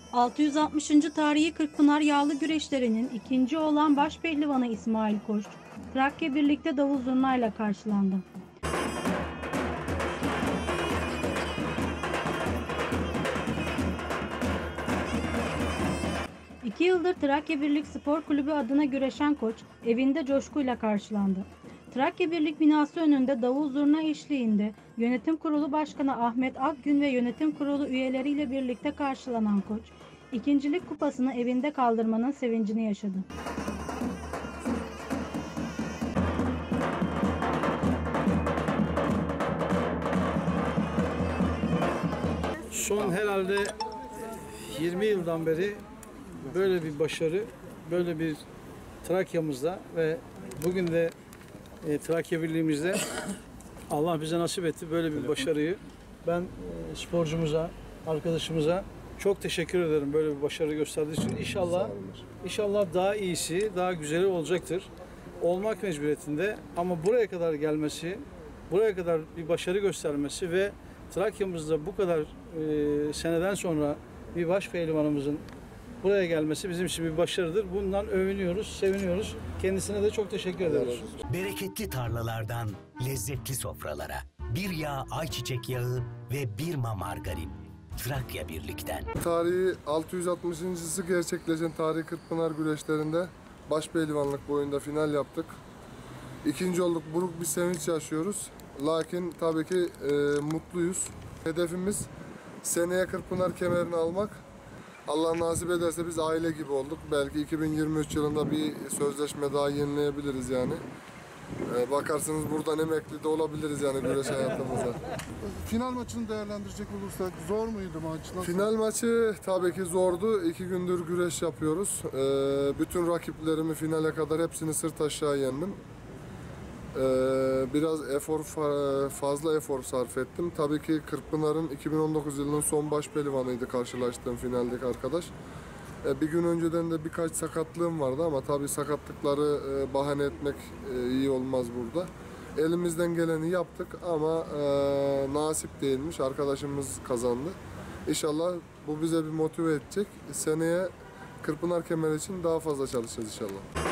660. Tarihi Kırkpınar Yağlı Güreşleri'nin ikinci olan başpehlivanı İsmail Koç, Trakya Birlik'te davul zurnayla karşılandı. İki yıldır Trakya Birlik Spor Kulübü adına güreşen Koç, evinde coşkuyla karşılandı. Trakya Birlik binası önünde davul zurna eşliğinde Yönetim Kurulu Başkanı Ahmet Akgün ve Yönetim Kurulu üyeleriyle birlikte karşılanan Koç, ikincilik kupasını evinde kaldırmanın sevincini yaşadı. Son herhalde 20 yıldan beri böyle bir başarı, böyle bir Trakya'mızda ve bugün de Trakya Birliği'mizde Allah bize nasip etti böyle bir başarıyı. Ben sporcumuza, arkadaşımıza çok teşekkür ederim böyle bir başarı gösterdiği için. İnşallah daha iyisi, daha güzeli olacaktır. Olmak mecburiyetinde ama buraya kadar gelmesi, buraya kadar bir başarı göstermesi ve Trakya'mızda bu kadar seneden sonra bir başpehlivanımızın buraya gelmesi bizim için bir başarıdır. Bundan övünüyoruz, seviniyoruz. Kendisine de çok teşekkür ederiz. Bereketli tarlalardan lezzetli sofralara, bir yağ ayçiçek yağı ve bir margarin. Trakya Birlik'ten. Tarihi 660.'sı gerçekleşen tarihi Kırkpınar güreşlerinde başpehlivanlık boyunda final yaptık. İkinci olduk, buruk bir sevinç yaşıyoruz. Lakin tabii ki mutluyuz. Hedefimiz seneye Kırkpınar kemerini almak. Allah nasip ederse biz aile gibi olduk. Belki 2023 yılında bir sözleşme daha yenileyebiliriz yani. Bakarsınız buradan emekli de olabiliriz yani güreş hayatımıza. Final maçını değerlendirecek olursak zor muydu maç? Final maçı tabii ki zordu. 2 gündür güreş yapıyoruz. Bütün rakiplerimi finale kadar hepsini sırt aşağı yendim. Biraz fazla efor sarf ettim. Tabii ki Kırkpınar'ın 2019 yılının son başpehlivanıydı karşılaştığım finaldeki arkadaş. Bir gün önceden de birkaç sakatlığım vardı ama tabii sakatlıkları bahane etmek iyi olmaz burada. Elimizden geleni yaptık ama nasip değilmiş. Arkadaşımız kazandı. İnşallah bu bize bir motive edecek. Seneye Kırkpınar kemeri için daha fazla çalışacağız inşallah.